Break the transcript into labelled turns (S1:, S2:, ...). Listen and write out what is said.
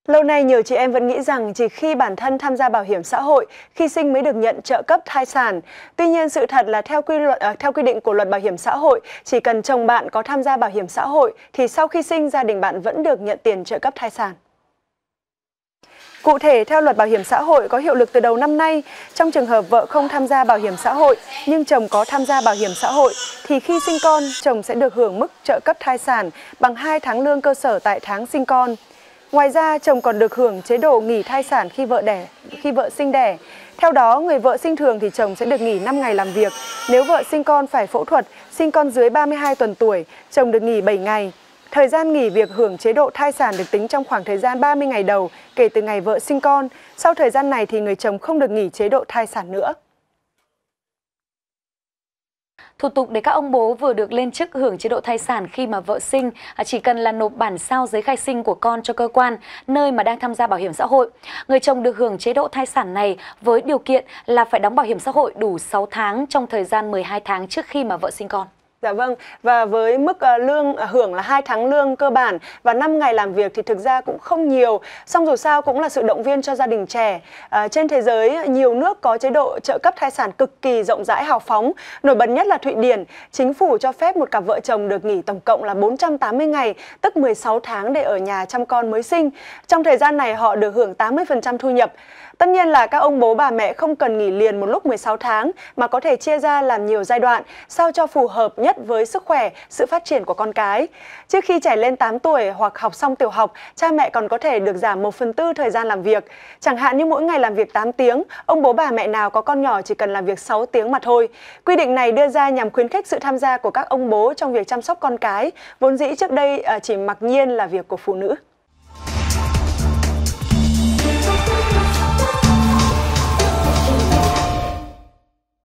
S1: Lâu nay nhiều chị em vẫn nghĩ rằng chỉ khi bản thân tham gia bảo hiểm xã hội, khi sinh mới được nhận trợ cấp thai sản. Tuy nhiên, sự thật là theo quy định của luật bảo hiểm xã hội, chỉ cần chồng bạn có tham gia bảo hiểm xã hội thì sau khi sinh, gia đình bạn vẫn được nhận tiền trợ cấp thai sản. Cụ thể, theo luật bảo hiểm xã hội có hiệu lực từ đầu năm nay, trong trường hợp vợ không tham gia bảo hiểm xã hội nhưng chồng có tham gia bảo hiểm xã hội thì khi sinh con, chồng sẽ được hưởng mức trợ cấp thai sản bằng 2 tháng lương cơ sở tại tháng sinh con. Ngoài ra, chồng còn được hưởng chế độ nghỉ thai sản khi vợ sinh đẻ. Theo đó, người vợ sinh thường thì chồng sẽ được nghỉ 5 ngày làm việc. Nếu vợ sinh con phải phẫu thuật, sinh con dưới 32 tuần tuổi, chồng được nghỉ 7 ngày. Thời gian nghỉ việc hưởng chế độ thai sản được tính trong khoảng thời gian 30 ngày đầu kể từ ngày vợ sinh con. Sau thời gian này thì người chồng không được nghỉ chế độ thai sản nữa.
S2: Thủ tục để các ông bố vừa được lên chức hưởng chế độ thai sản khi mà vợ sinh chỉ cần là nộp bản sao giấy khai sinh của con cho cơ quan nơi mà đang tham gia bảo hiểm xã hội. Người chồng được hưởng chế độ thai sản này với điều kiện là phải đóng bảo hiểm xã hội đủ 6 tháng trong thời gian 12 tháng trước khi mà vợ sinh con.
S1: Dạ vâng, và với mức lương hưởng là 2 tháng lương cơ bản và 5 ngày làm việc thì thực ra cũng không nhiều. Song dù sao cũng là sự động viên cho gia đình trẻ. Trên thế giới, nhiều nước có chế độ trợ cấp thai sản cực kỳ rộng rãi hào phóng. Nổi bật nhất là Thụy Điển, chính phủ cho phép một cặp vợ chồng được nghỉ tổng cộng là 480 ngày, tức 16 tháng để ở nhà chăm con mới sinh. Trong thời gian này họ được hưởng 80% thu nhập. Tất nhiên là các ông bố bà mẹ không cần nghỉ liền một lúc 16 tháng mà có thể chia ra làm nhiều giai đoạn sao cho phù hợp nhất với sức khỏe, sự phát triển của con cái. Trước khi trẻ lên 8 tuổi hoặc học xong tiểu học, cha mẹ còn có thể được giảm 1/4 thời gian làm việc. Chẳng hạn như mỗi ngày làm việc 8 tiếng, ông bố bà mẹ nào có con nhỏ chỉ cần làm việc 6 tiếng mà thôi. Quy định này đưa ra nhằm khuyến khích sự tham gia của các ông bố trong việc chăm sóc con cái, vốn dĩ trước đây chỉ mặc nhiên là việc của phụ nữ.